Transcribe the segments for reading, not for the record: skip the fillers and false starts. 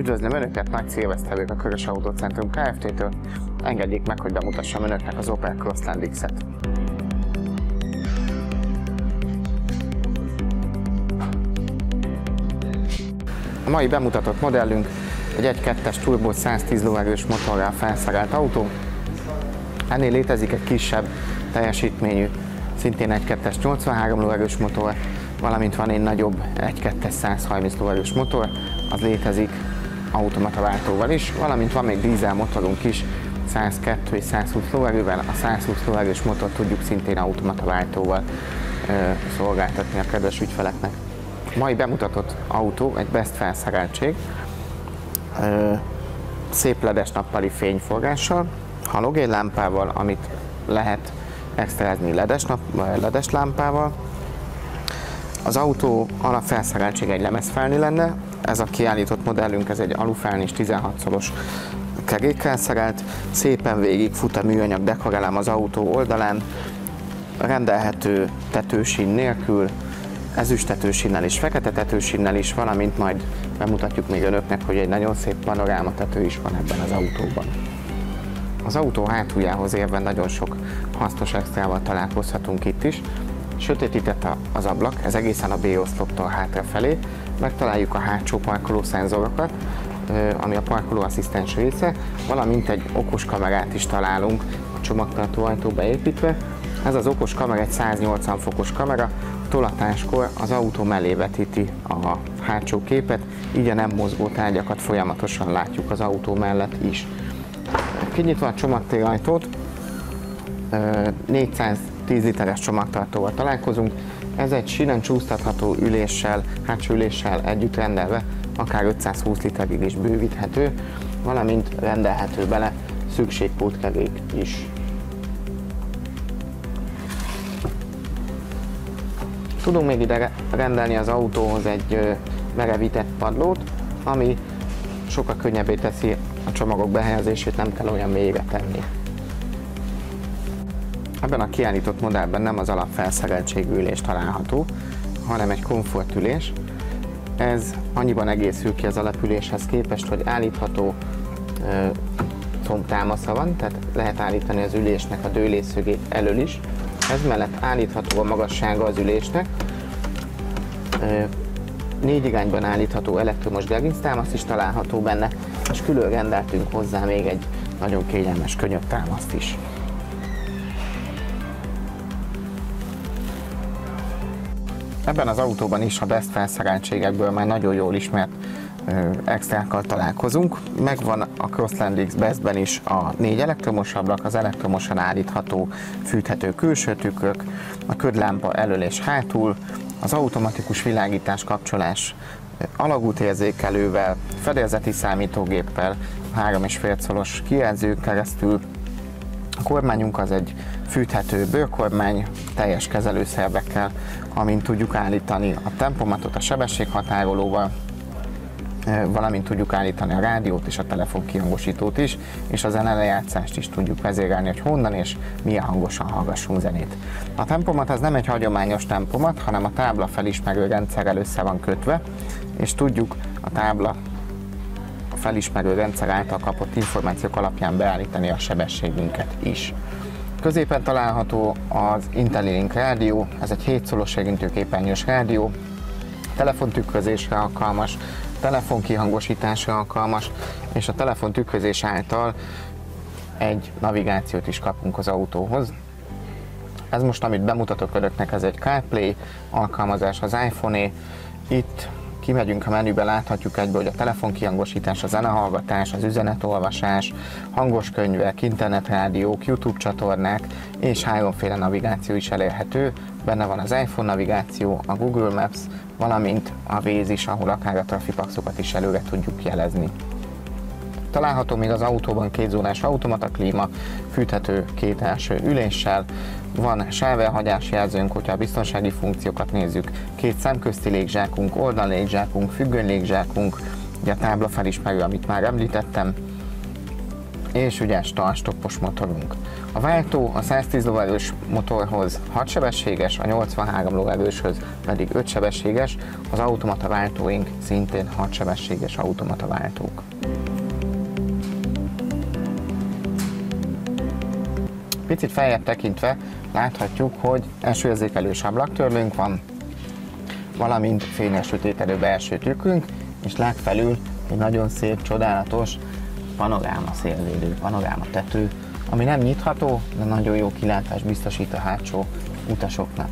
Üdvözlöm Önöket, Nagy Szilveszter vagyok a Körös Autócentrum Kft-től. Engedjék meg, hogy bemutassam Önöknek az Opel Crossland X-et. A mai bemutatott modellünk egy 1.2-es turbo 110 lóerős motorral felszerelt autó. Ennél létezik egy kisebb teljesítményű, szintén 1.2-es 83 lóerős motor, valamint van egy nagyobb 1.2-es 130 lóerős motor, az létezik automata váltóval is, valamint van még dízel motorunk is, 102 és 120 lóerővel. A 120 lóerős motort tudjuk szintén automata váltóval szolgáltatni a kedves ügyfeleknek. A mai bemutatott autó egy Best felszereltség, szép ledes nappali fényforgással, halogénlámpával, amit lehet extrázni ledes lámpával. Az autó alapfelszereltség egy lemezfelni lenne, ez a kiállított modellünk, ez egy alufelnis 16 szoros kerékkel szerelt, szépen végig fut a műanyag dekorelem az autó oldalán, rendelhető tetősín nélkül, ezüst tetősínnel és fekete tetősínnel is, valamint majd bemutatjuk még Önöknek, hogy egy nagyon szép panoráma tető is van ebben az autóban. Az autó hátuljához érve nagyon sok hasznos extrával találkozhatunk itt is. Sötétített az ablak, ez egészen a B-oszloptól hátrafelé. Megtaláljuk a hátsó parkolószenzorokat, ami a parkolóasszisztens része, valamint egy okos kamerát is találunk a csomagtartó ajtó beépítve. Ez az okos kamera egy 180 fokos kamera, tolatáskor az autó mellé vetíti a hátsó képet, így a nem mozgó tárgyakat folyamatosan látjuk az autó mellett is. Kinyitva a csomagtérajtót, 410 literes csomagtartóval találkozunk. Ez egy sínen csúsztatható üléssel, hátsó üléssel együtt rendelve akár 520 literig is bővíthető, valamint rendelhető bele szükségpótkerék is. Tudunk még ide rendelni az autóhoz egy merevített padlót, ami sokkal könnyebbé teszi a csomagok behelyezését, nem kell olyan mélyre tenni. Ebben a kiállított modellben nem az alapfelszereltségű ülés található, hanem egy komfortülés. Ez annyiban egészül ki az alapüléshez képest, hogy állítható combtámasza van, tehát lehet állítani az ülésnek a dőlésszögét elől is. Ez mellett állítható a magassága az ülésnek. 4 irányban állítható elektromos gerinctámasz is található benne, és külön rendeltünk hozzá még egy nagyon kényelmes könyöktámaszt is. Ebben az autóban is a Best felszereltségekből már nagyon jól ismert extrákkal találkozunk. Megvan a Crossland X Bestben is a 4 elektromos ablak, az elektromosan állítható, fűthető külső tükrök, a ködlámpa elől és hátul, az automatikus világítás kapcsolás alagútérzékelővel, fedélzeti számítógéppel, 3,5 szoros kijelzőn keresztül. A kormányunk az egy fűthető bőrkormány, teljes kezelőszervekkel, amint tudjuk állítani a tempomatot a sebességhatárolóval, valamint tudjuk állítani a rádiót és a telefonkihangosítót is, és a zenelejátszást is tudjuk vezérelni, hogy honnan és milyen hangosan hallgassunk zenét. A tempomat az nem egy hagyományos tempomat, hanem a tábla felismerő rendszerrel össze van kötve, és tudjuk a tábla felismerő rendszer által kapott információk alapján beállítani a sebességünket is. Középen található az IntelliLink rádió, ez egy 7 szoros érintőképernyős rádió, telefontükrözésre alkalmas, telefonkihangosításra alkalmas, és a telefontükrözés által egy navigációt is kapunk az autóhoz. Ez most, amit bemutatok Önöknek, ez egy CarPlay alkalmazás az iPhone-é. Itt kimegyünk a menübe, láthatjuk egybe, hogy a telefonkihangosítás, a zenehallgatás, az üzenetolvasás, hangos könyvek, internetrádiók, YouTube csatornák és 3-féle navigáció is elérhető. Benne van az iPhone navigáció, a Google Maps, valamint a Waze is, ahol akár a trafipaxokat is előre tudjuk jelezni. Található még az autóban 2 zónás automata klíma, fűthető 2 első üléssel, van sávelhagyás jelzőnk, hogyha a biztonsági funkciókat nézzük, 2 szemközti légzsákunk, oldallégzsákunk, függöny légzsákunk, ugye a tábla felismerő, amit már említettem, és ügyes start-stoppos motorunk. A váltó a 110 lóerős motorhoz 6 sebességes, a 83 lóerőshöz pedig 5 sebességes, az automata váltóink szintén 6 sebességes automata váltók. Picit feljebb tekintve láthatjuk, hogy esőérzékelős ablaktörlőnk van, valamint fényes sötételő belső tükrünk, és legfelül egy nagyon szép, csodálatos panoráma szélvédő, panoráma tető, ami nem nyitható, de nagyon jó kilátást biztosít a hátsó utasoknak.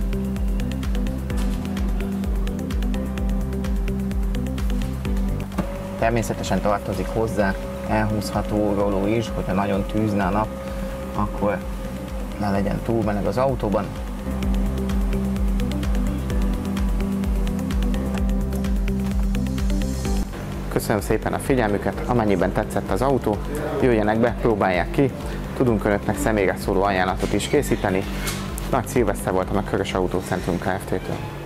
Természetesen tartozik hozzá elhúzható róló is, hogyha nagyon tűzne a nap, akkor ne legyen túl meleg az autóban. Köszönöm szépen a figyelmüket, amennyiben tetszett az autó, jöjjenek be, próbálják ki, tudunk önöknek személyre szóló ajánlatot is készíteni. Nagy Szilveszter voltam a Körös Autócentrum Kft-től.